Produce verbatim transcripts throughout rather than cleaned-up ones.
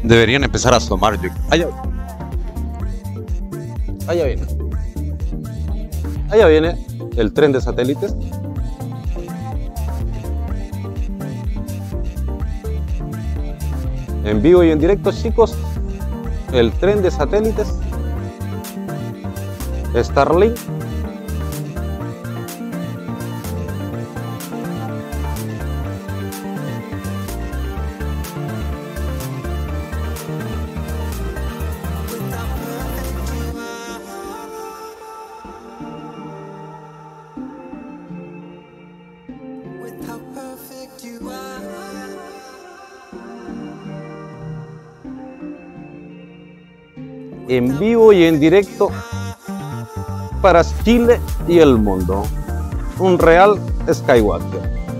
Deberían empezar a asomar. Yo... Allá. Allá viene. Allá viene el tren de satélites. En vivo y en directo, chicos, el tren de satélites Starlink. En vivo y en directo para Chile y el mundo. Un real Skywalker.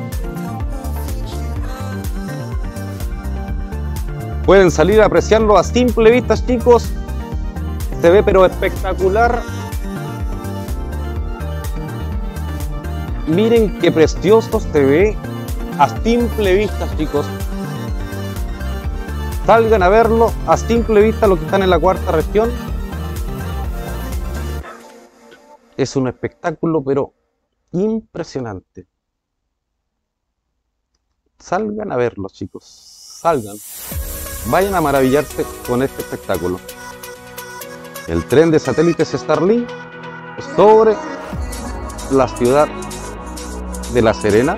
Pueden salir a apreciarlo a simple vista, chicos. Se ve pero espectacular. Miren qué precioso se ve a simple vista, chicos. Salgan a verlo a simple vista, los que están en la cuarta región. Es un espectáculo pero impresionante. Salgan a verlo, chicos. Salgan. Vayan a maravillarse con este espectáculo. El tren de satélites Starlink sobre la ciudad de La Serena.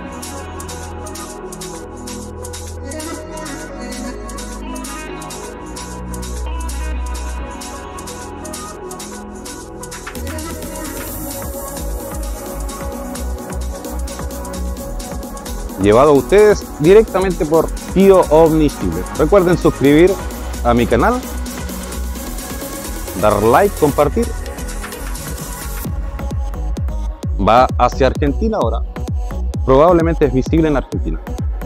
Llevado a ustedes directamente por Tío Ovni Chile. Recuerden suscribir a mi canal, dar like, compartir. Va hacia Argentina ahora. Probablemente es visible en Argentina.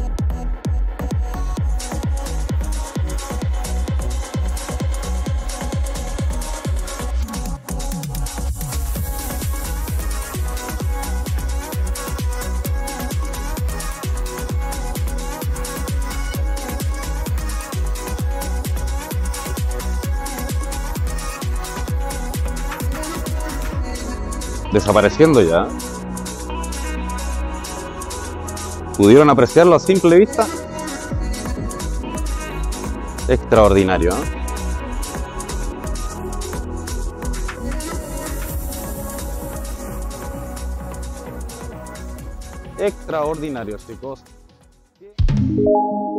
Desapareciendo ya. ¿Pudieron apreciarlo a simple vista? Extraordinario, ¿eh? Extraordinario, chicos.